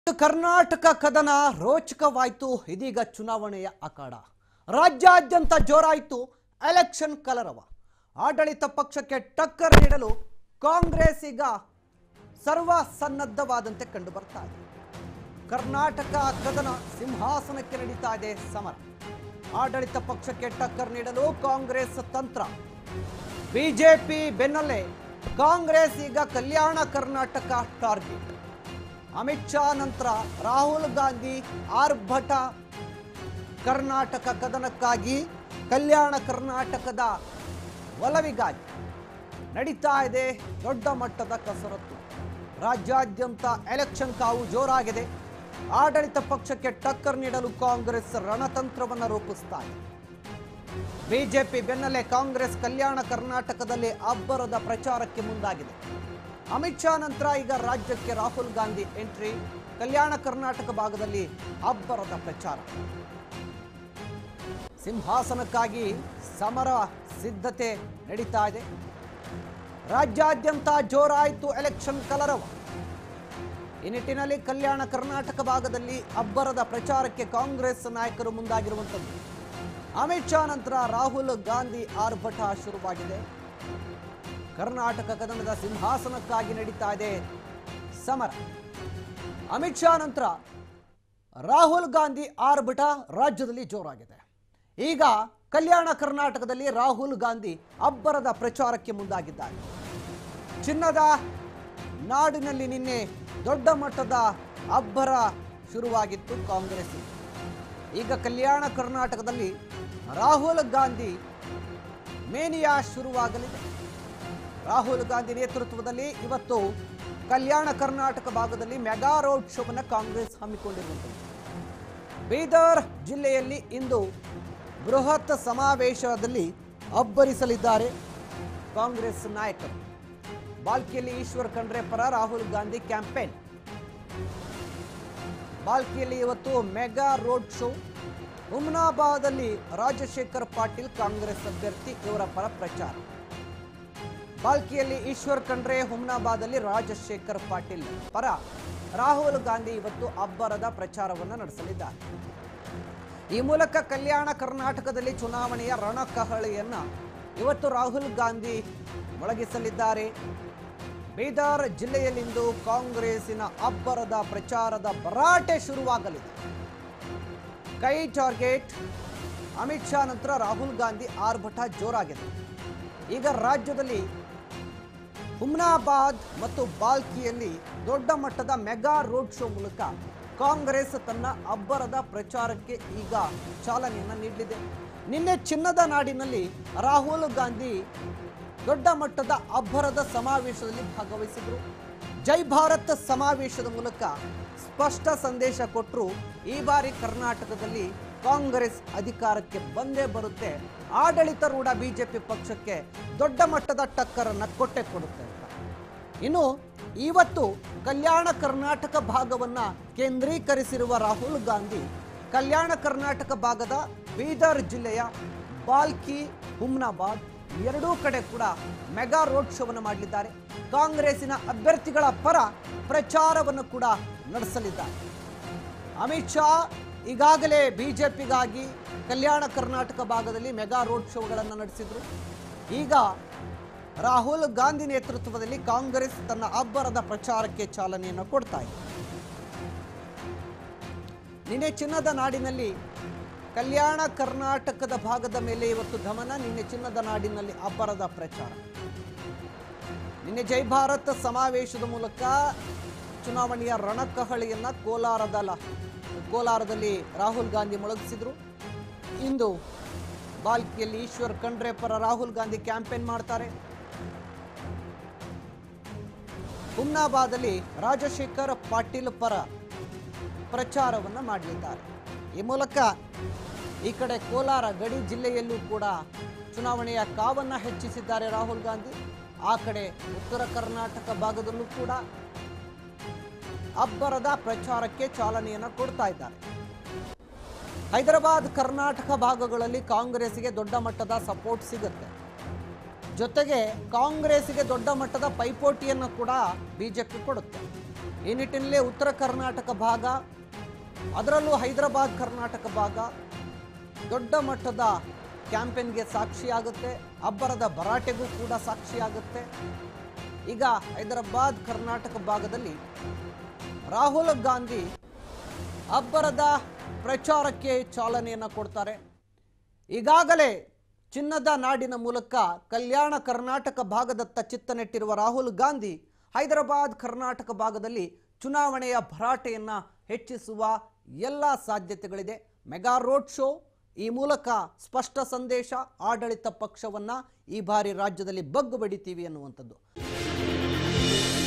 ಕರ್ನಾಟಕ ಕದನ ರೋಚಕವಾಯಿತು. ಇದೀಗ ಚುನಾವಣೆಯ ಅಖಾಡ ರಾಜ್ಯಾದ್ಯಂತ ಜೋರಾಯಿತು. ಎಲೆಕ್ಷನ್ ಕಲರವ. ಆಡಳಿತ ಪಕ್ಷಕ್ಕೆ ಟಕ್ಕರ್ ನೀಡಲು ಕಾಂಗ್ರೆಸ್ ಈಗ ಸರ್ವ ಸನ್ನದ್ಧವಾದಂತೆ ಕಂಡು ಬರ್ತಾ ಇದೆ. ಕರ್ನಾಟಕ ಕದನ ಸಿಂಹಾಸನಕ್ಕೆ ನಡೀತಾ ಇದೆ ಸಮರ. ಆಡಳಿತ ಪಕ್ಷಕ್ಕೆ ಟಕ್ಕರ್ ನೀಡಲು ಕಾಂಗ್ರೆಸ್ ತಂತ್ರ. ಬಿಜೆಪಿ ಬೆನ್ನಲ್ಲೇ ಕಾಂಗ್ರೆಸ್ ಈಗ ಕಲ್ಯಾಣ ಕರ್ನಾಟಕ ಟಾರ್ಗೆಟ್. ಅಮಿತ್ ಶಾ ನಂತರ ರಾಹುಲ್ ಗಾಂಧಿ ಆರ್ಭಟ. ಕರ್ನಾಟಕ ಕದನಕ್ಕಾಗಿ ಕಲ್ಯಾಣ ಕರ್ನಾಟಕದ ಒಲವಿಗಾಗಿ ನಡೀತಾ ಇದೆ ದೊಡ್ಡ ಮಟ್ಟದ ಕಸರತ್ತು. ರಾಜ್ಯಾದ್ಯಂತ ಎಲೆಕ್ಷನ್ ಕಾವು ಜೋರಾಗಿದೆ. ಆಡಳಿತ ಪಕ್ಷಕ್ಕೆ ಟಕ್ಕರ್ ನೀಡಲು ಕಾಂಗ್ರೆಸ್ ರಣತಂತ್ರವನ್ನು ರೂಪಿಸ್ತಾ ಇದೆ. ಬಿಜೆಪಿ ಬೆನ್ನಲ್ಲೇ ಕಾಂಗ್ರೆಸ್ ಕಲ್ಯಾಣ ಕರ್ನಾಟಕದಲ್ಲಿ ಅಬ್ಬರದ ಪ್ರಚಾರಕ್ಕೆ ಮುಂದಾಗಿದೆ. ಅಮಿತ್ ಶಾ ನಂತರ ಈಗ ರಾಜ್ಯಕ್ಕೆ ರಾಹುಲ್ ಗಾಂಧಿ ಎಂಟ್ರಿ. ಕಲ್ಯಾಣ ಕರ್ನಾಟಕ ಭಾಗದಲ್ಲಿ ಅಬ್ಬರದ ಪ್ರಚಾರ. ಸಿಂಹಾಸನಕ್ಕಾಗಿ ಸಮರ ಸಿದ್ಧತೆ ನಡೀತಾ ಇದೆ. ರಾಜ್ಯಾದ್ಯಂತ ಜೋರಾಯಿತು ಎಲೆಕ್ಷನ್ ಕಲರವ. ಈ ನಿಟ್ಟಿನಲ್ಲಿ ಕಲ್ಯಾಣ ಕರ್ನಾಟಕ ಭಾಗದಲ್ಲಿ ಅಬ್ಬರದ ಪ್ರಚಾರಕ್ಕೆ ಕಾಂಗ್ರೆಸ್ ನಾಯಕರು ಮುಂದಾಗಿರುವಂಥದ್ದು. ಅಮಿತ್ ಶಾ ನಂತರ ರಾಹುಲ್ ಗಾಂಧಿ ಆರ್ಭಟ ಶುರುವಾಗಿದೆ. ಕರ್ನಾಟಕ ಕದನದ ಸಿಂಹಾಸನಕ್ಕಾಗಿ ನಡೀತಾ ಇದೆ ಸಮರ. ಅಮಿತ್ ಶಾ ನಂತರ ರಾಹುಲ್ ಗಾಂಧಿ ಆರ್ಭಟ ರಾಜ್ಯದಲ್ಲಿ ಜೋರಾಗಿದೆ. ಈಗ ಕಲ್ಯಾಣ ಕರ್ನಾಟಕದಲ್ಲಿ ರಾಹುಲ್ ಗಾಂಧಿ ಅಬ್ಬರದ ಪ್ರಚಾರಕ್ಕೆ ಮುಂದಾಗಿದ್ದಾರೆ. ಚಿನ್ನದ ನಾಡಿನಲ್ಲಿ ನಿನ್ನೆ ದೊಡ್ಡ ಮಟ್ಟದ ಅಬ್ಬರ ಶುರುವಾಗಿತ್ತು ಕಾಂಗ್ರೆಸ್. ಈಗ ಕಲ್ಯಾಣ ಕರ್ನಾಟಕದಲ್ಲಿ ರಾಹುಲ್ ಗಾಂಧಿ ಮೇನಿಯಾ ಶುರುವಾಗಲಿದೆ. ರಾಹುಲ್ ಗಾಂಧಿ ನೇತೃತ್ವದಲ್ಲಿ ಇವತ್ತು ಕಲ್ಯಾಣ ಕರ್ನಾಟಕ ಭಾಗದಲ್ಲಿ ಮೆಗಾ ರೋಡ್ ಶೋವನ್ನು ಕಾಂಗ್ರೆಸ್ ಹಮ್ಮಿಕೊಂಡಿರುವಂಥದ್ದು. ಬೀದರ್ ಜಿಲ್ಲೆಯಲ್ಲಿ ಇಂದು ಬೃಹತ್ ಸಮಾವೇಶದಲ್ಲಿ ಅಬ್ಬರಿಸಲಿದ್ದಾರೆ ಕಾಂಗ್ರೆಸ್ ನಾಯಕರು. ಬಾಲ್ಕಿಯಲ್ಲಿ ಈಶ್ವರ್ ಖಂಡ್ರೆ ಪರ ರಾಹುಲ್ ಗಾಂಧಿ ಕ್ಯಾಂಪೇನ್. ಬಾಲ್ಕಿಯಲ್ಲಿ ಇವತ್ತು ಮೆಗಾ ರೋಡ್ ಶೋ. ಹುಮ್ನಾಬಾದಲ್ಲಿ ರಾಜಶೇಖರ್ ಪಾಟೀಲ್ ಕಾಂಗ್ರೆಸ್ ಅಭ್ಯರ್ಥಿ, ಇವರ ಪರ ಪ್ರಚಾರ. ಬಾಲ್ಕಿಯಲ್ಲಿ ಈಶ್ವರ್ ಖಂಡ್ರೆ, ಹುಮ್ನಾಬಾದಲ್ಲಿ ರಾಜಶೇಖರ್ ಪಾಟೀಲ್ ಪರ ರಾಹುಲ್ ಗಾಂಧಿ ಇವತ್ತು ಅಬ್ಬರದ ಪ್ರಚಾರವನ್ನು ನಡೆಸಲಿದ್ದಾರೆ. ಈ ಮೂಲಕ ಕಲ್ಯಾಣ ಕರ್ನಾಟಕದಲ್ಲಿ ಚುನಾವಣೆಯ ರಣಕಹಳೆಯನ್ನ ಇವತ್ತು ರಾಹುಲ್ ಗಾಂಧಿ ಮೊಳಗಿಸಲಿದ್ದಾರೆ. ಬೀದರ್ ಜಿಲ್ಲೆಯಲ್ಲಿಂದು ಕಾಂಗ್ರೆಸ್ಸಿನ ಅಬ್ಬರದ ಪ್ರಚಾರದ ಭರಾಟೆ ಶುರುವಾಗಲಿದೆ. ಕೈ ಟಾರ್ಗೆಟ್. ಅಮಿತ್ ಶಾ ನಂತರ ರಾಹುಲ್ ಗಾಂಧಿ ಆರ್ಭಟ ಜೋರಾಗಿದೆ. ಈಗ ರಾಜ್ಯದಲ್ಲಿ ಹುಮ್ನಾಬಾದ್ ಮತ್ತು ಬಾಲ್ಕಿಯಲ್ಲಿ ದೊಡ್ಡ ಮಟ್ಟದ ಮೆಗಾ ರೋಡ್ ಶೋ ಮೂಲಕ ಕಾಂಗ್ರೆಸ್ ತನ್ನ ಅಬ್ಬರದ ಪ್ರಚಾರಕ್ಕೆ ಈಗ ಚಾಲನೆಯನ್ನು ನೀಡಲಿದೆ. ನಿನ್ನೆ ಚಿನ್ನದ ನಾಡಿನಲ್ಲಿ ರಾಹುಲ್ ಗಾಂಧಿ ದೊಡ್ಡ ಮಟ್ಟದ ಅಬ್ಬರದ ಸಮಾವೇಶದಲ್ಲಿ ಭಾಗವಹಿಸಿದರು. ಜೈ ಭಾರತ್ ಸಮಾವೇಶದ ಮೂಲಕ ಸ್ಪಷ್ಟ ಸಂದೇಶ ಕೊಟ್ಟರು. ಈ ಬಾರಿ ಕರ್ನಾಟಕದಲ್ಲಿ ಕಾಂಗ್ರೆಸ್ ಅಧಿಕಾರಕ್ಕೆ ಬಂದೇ ಬರುತ್ತೆ, ಆಡಳಿತಾರೂಢ ಬಿಜೆಪಿ ಪಕ್ಷಕ್ಕೆ ದೊಡ್ಡ ಮಟ್ಟದ ಟಕ್ಕರನ್ನು ಕೊಟ್ಟೇ ಕೊಡುತ್ತೆ ಅಂತ. ಇನ್ನು ಇವತ್ತು ಕಲ್ಯಾಣ ಕರ್ನಾಟಕ ಭಾಗವನ್ನು ಕೇಂದ್ರೀಕರಿಸಿರುವ ರಾಹುಲ್ ಗಾಂಧಿ ಕಲ್ಯಾಣ ಕರ್ನಾಟಕ ಭಾಗದ ಬೀದರ್ ಜಿಲ್ಲೆಯ ಬಾಲ್ಕಿ, ಹುಮ್ನಾಬಾದ್ ಎರಡೂ ಕಡೆ ಕೂಡ ಮೆಗಾ ರೋಡ್ ಶೋವನ್ನು ಮಾಡಲಿದ್ದಾರೆ. ಕಾಂಗ್ರೆಸ್ಸಿನ ಅಭ್ಯರ್ಥಿಗಳ ಪರ ಪ್ರಚಾರವನ್ನು ಕೂಡ ನಡೆಸಲಿದ್ದಾರೆ. ಅಮಿತ್ ಶಾ ಈಗಾಗಲೇ ಬಿಜೆಪಿಗಾಗಿ ಕಲ್ಯಾಣ ಕರ್ನಾಟಕ ಭಾಗದಲ್ಲಿ ಮೆಗಾ ರೋಡ್ ಶೋಗಳನ್ನು ನಡೆಸಿದ್ರು. ಈಗ ರಾಹುಲ್ ಗಾಂಧಿ ನೇತೃತ್ವದಲ್ಲಿ ಕಾಂಗ್ರೆಸ್ ತನ್ನ ಅಬ್ಬರದ ಪ್ರಚಾರಕ್ಕೆ ಚಾಲನೆಯನ್ನು ಕೊಡ್ತಾ ಇದೆ. ನಿನ್ನೆ ಚಿನ್ನದ ನಾಡಿನಲ್ಲಿ ಕಲ್ಯಾಣ ಕರ್ನಾಟಕದ ಭಾಗದ ಮೇಲೆ ಇವತ್ತು ಗಮನ. ನಿನ್ನೆ ಚಿನ್ನದ ನಾಡಿನಲ್ಲಿ ಅಬ್ಬರದ ಪ್ರಚಾರ. ನಿನ್ನೆ ಜೈ ಭಾರತ್ ಸಮಾವೇಶದ ಮೂಲಕ ಚುನಾವಣೆಯ ರಣಕಹಳೆಯನ್ನ ಕೋಲಾರದಲ್ಲಿ ರಾಹುಲ್ ಗಾಂಧಿ ಮೊಳಗಿಸಿದ್ರು. ಇಂದು ಬಾಲ್ಕಿಯಲ್ಲಿ ಈಶ್ವರ್ ಖಂಡ್ರೆ ಪರ ರಾಹುಲ್ ಗಾಂಧಿ ಕ್ಯಾಂಪೇನ್ ಮಾಡ್ತಾರೆ. ಹುಮ್ನಾಬಾದಲ್ಲಿ ರಾಜಶೇಖರ್ ಪಾಟೀಲ್ ಪರ ಪ್ರಚಾರವನ್ನು ಮಾಡಲಿದ್ದಾರೆ. ಈ ಮೂಲಕ ಈ ಕಡೆ ಕೋಲಾರ ಗಡಿ ಜಿಲ್ಲೆಯಲ್ಲೂ ಕೂಡ ಚುನಾವಣೆಯ ಕಾವನ್ನು ಹೆಚ್ಚಿಸಿದ್ದಾರೆ ರಾಹುಲ್ ಗಾಂಧಿ. ಆ ಕಡೆ ಉತ್ತರ ಕರ್ನಾಟಕ ಭಾಗದಲ್ಲೂ ಕೂಡ ಅಬ್ಬರದ ಪ್ರಚಾರಕ್ಕೆ ಚಾಲನೆಯನ್ನು ಕೊಡ್ತಾ ಇದ್ದಾರೆ. ಹೈದರಾಬಾದ್, ಕರ್ನಾಟಕ ಭಾಗಗಳಲ್ಲಿ ಕಾಂಗ್ರೆಸ್ಗೆ ದೊಡ್ಡ ಮಟ್ಟದ ಸಪೋರ್ಟ್ ಸಿಗುತ್ತೆ. ಜೊತೆಗೆ ಕಾಂಗ್ರೆಸ್ಗೆ ದೊಡ್ಡ ಮಟ್ಟದ ಪೈಪೋಟಿಯನ್ನು ಕೂಡ ಬಿಜೆಪಿ ಕೊಡುತ್ತೆ. ಈ ನಿಟ್ಟಿನಲ್ಲಿ ಉತ್ತರ ಕರ್ನಾಟಕ ಭಾಗ, ಅದರಲ್ಲೂ ಹೈದರಾಬಾದ್ ಕರ್ನಾಟಕ ಭಾಗ ದೊಡ್ಡ ಮಟ್ಟದ ಕ್ಯಾಂಪೇನ್ಗೆ ಸಾಕ್ಷಿಯಾಗುತ್ತೆ, ಅಬ್ಬರದ ಭರಾಟೆಗೂ ಕೂಡ ಸಾಕ್ಷಿಯಾಗುತ್ತೆ. ಈಗ ಹೈದರಾಬಾದ್ ಕರ್ನಾಟಕ ಭಾಗದಲ್ಲಿ ರಾಹುಲ್ ಗಾಂಧಿ ಅಬ್ಬರದ ಪ್ರಚಾರಕ್ಕೆ ಚಾಲನೆಯನ್ನು ಕೊಡ್ತಾರೆ. ಈಗಾಗಲೇ ಚಿನ್ನದ ನಾಡಿನ ಮೂಲಕ ಕಲ್ಯಾಣ ಕರ್ನಾಟಕ ಭಾಗದತ್ತ ಚಿತ್ತ ನೆಟ್ಟಿರುವ ರಾಹುಲ್ ಗಾಂಧಿ ಹೈದರಾಬಾದ್ ಕರ್ನಾಟಕ ಭಾಗದಲ್ಲಿ ಚುನಾವಣೆಯ ಭರಾಟೆಯನ್ನು ಹೆಚ್ಚಿಸುವ ಎಲ್ಲ ಸಾಧ್ಯತೆಗಳಿದೆ. ಮೆಗಾ ರೋಡ್ ಶೋ, ಈ ಮೂಲಕ ಸ್ಪಷ್ಟ ಸಂದೇಶ, ಆಡಳಿತ ಪಕ್ಷವನ್ನು ಈ ಬಾರಿ ರಾಜ್ಯದಲ್ಲಿ ಬಗ್ಗು ಬಡಿತೀವಿ ಅನ್ನುವಂಥದ್ದು.